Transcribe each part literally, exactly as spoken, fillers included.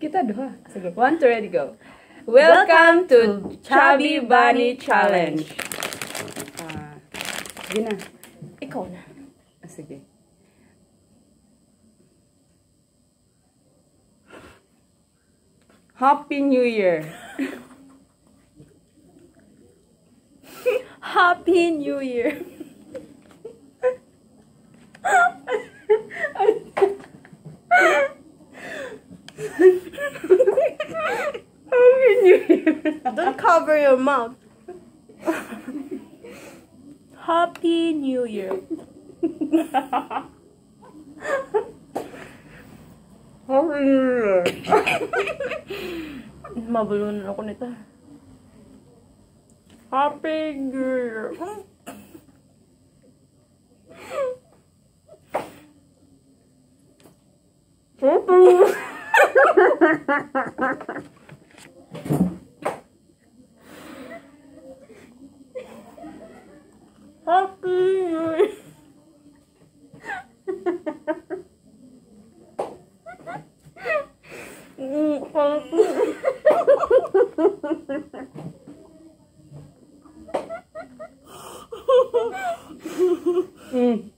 Kita duha. Sige, one, two, ready, go. Welcome to Chubby Bunny Challenge. Ah, sige na. Ikaw na. Ah, sige. Happy New Year. Happy New Year. Happy New Year. Don't cover your mouth. Happy New Year. Happy New Year. Mabulunan ako nito. Happy New Year. Happy New Year. Mm.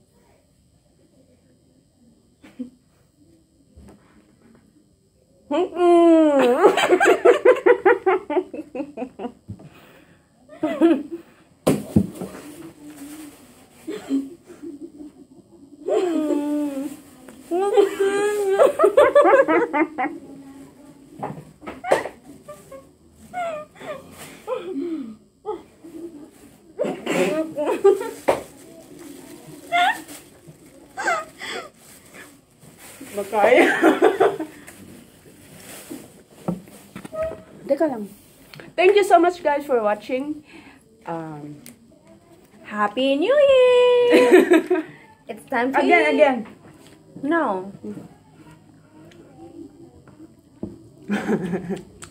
Makaya. Teka lang. Thank you so much guys for watching. Um, Happy New Year. It's time to again, eat. again. No.